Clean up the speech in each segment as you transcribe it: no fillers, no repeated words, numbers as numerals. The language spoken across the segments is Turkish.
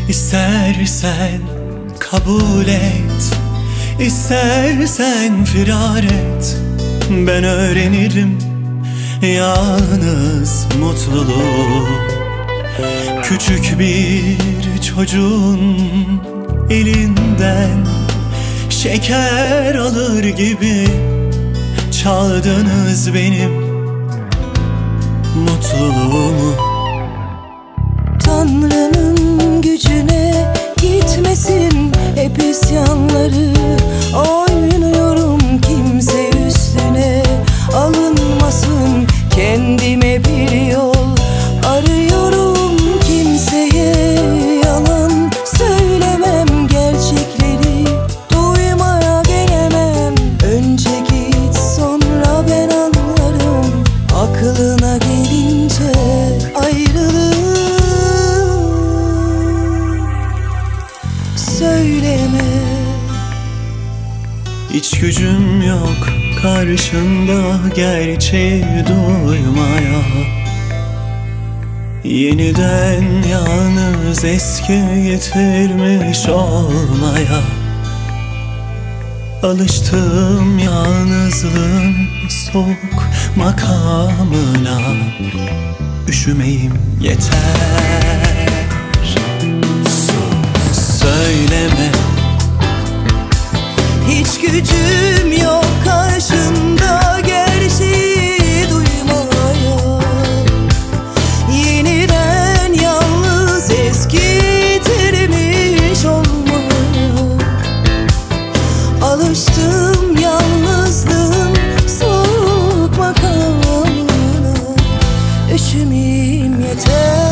İstersen kabul et, İstersen firar et. Ben öğrenirim yalnız mutluluğu. Küçük bir çocuğun elinden şeker alır gibi çaldınız benim mutluluğumu. Tanrı'nın gücüne gitmesin hep isyanları. Oynuyorum kimse üstüne alınmasın. Kendime bir yol arıyorum, kimseye yalan söylemem. Gerçekleri duymaya gelemem. Önce git sonra ben anlarım. Aklına gelince ayrılık söyleme. Hiç gücüm yok karşında gerçeği duymaya. Yeniden yalnız eski getirmiş olmaya. Alıştım yalnızlığın soğuk makamına. Üşümeyim yeter. Söyleme. Hiç gücüm yok karşında gerçeği duymaya. Yeniden yalnız eskitirmiş olmaya. Alıştım yalnızlığın soğuk makamına. Üşümeyim yeter.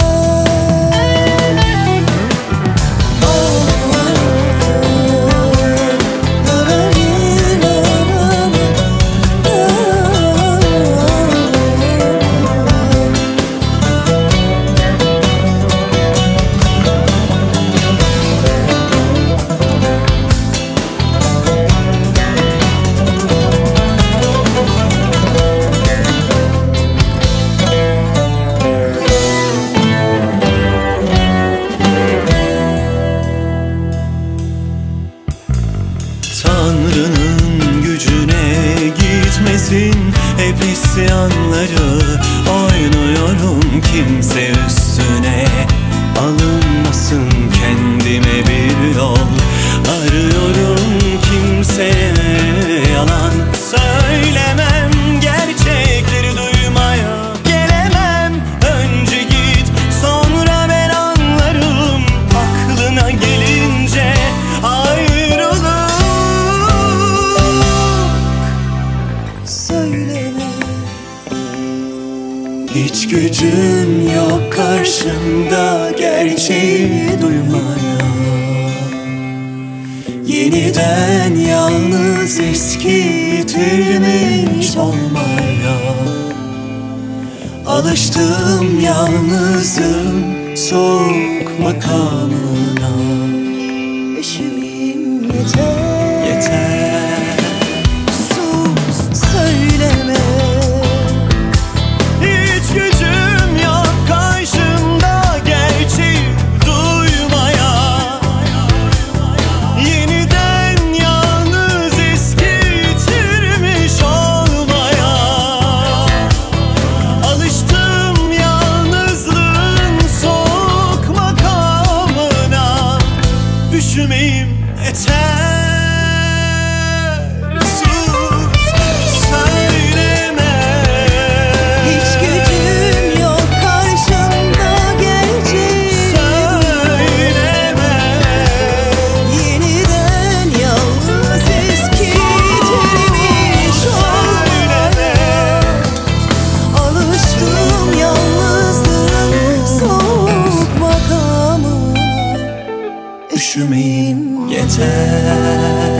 Tanrı'nın gücüne gitmesin hep isyanları. Oynuyorum kimse üstüne alınmasın. Kendime bir yol arıyorum, kimseye yalan söylemem. Gerçekleri duymaya gelemem. Önce git sonra ben anlarım. Aklına gelince söyleme. hiç gücüm yok karşımda gerçeği duymaya. Yeniden yalnız eskitilmiş olmaya. Alıştım yalnızım soğuk makamına. Üşümeyim yeter. Yeter. Sus söyleme. Hiç gücüm yok karşımda gerçeği duymaya. Yeniden yalnız eskitirmiş olmaya. Alıştım yalnızlığın soğuk makamına. Üşümeyim yeter. Üşümeyim yeter.